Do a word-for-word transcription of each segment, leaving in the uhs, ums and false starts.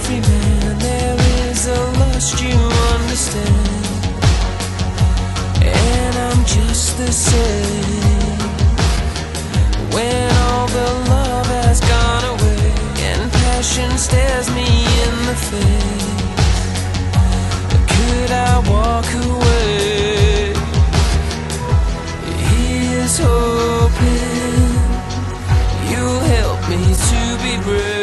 every man there is a lust you understand, and I'm just the same. When all the love has gone away and passion stares me in the face, could I walk away? Here's hoping you'll help me to be brave.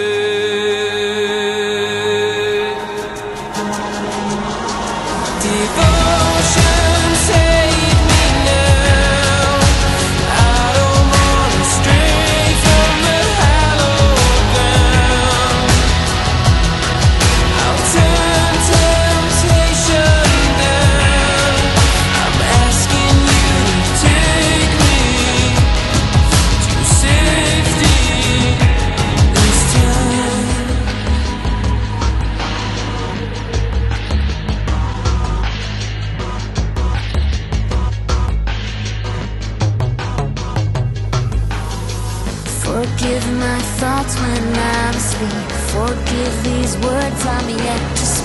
Devotion, take me now. I don't wanna stray from the hallowed ground. I'll turn temptation down. I'm asking you to take me to safety this time. Forgive my thoughts when I'm asleep. Forgive these words I'm yet to speak.